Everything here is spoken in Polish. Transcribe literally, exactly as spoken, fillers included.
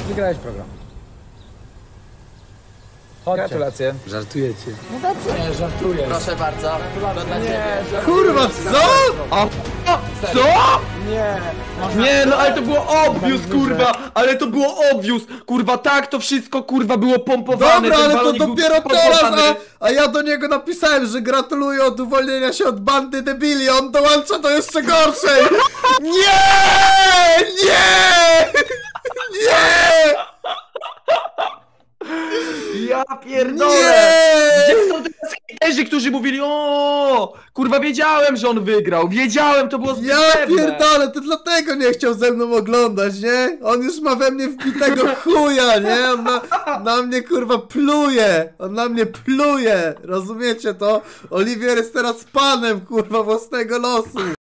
Wygrałeś program. Chodźcie. Gratulacje. Żartujecie. No dobrze. Nie, żartuję. Proszę bardzo, to dla ciebie. Kurwa, co? A, co? Nie. Nie, no ale to było obvious, kurwa, ale to było obvious, kurwa, tak to wszystko, kurwa, było pompowane. Dobra, ten ale to balonik był dopiero teraz, pompowany. a, a ja do niego napisałem, że gratuluję od uwolnienia się od bandy debili, on dołącza do jeszcze gorszej! Nie! Nie! Nie! Ja pierdolę! Nie! Gdzie są te hejterzy, którzy mówili, o, kurwa, wiedziałem, że on wygrał, wiedziałem, to było zbyt Ja pewne. pierdolę, to dlatego nie chciał ze mną oglądać, nie? On już ma we mnie wbitego chuja, nie? On na, na mnie kurwa pluje, on na mnie pluje, rozumiecie to? Oliwier jest teraz panem kurwa własnego losu.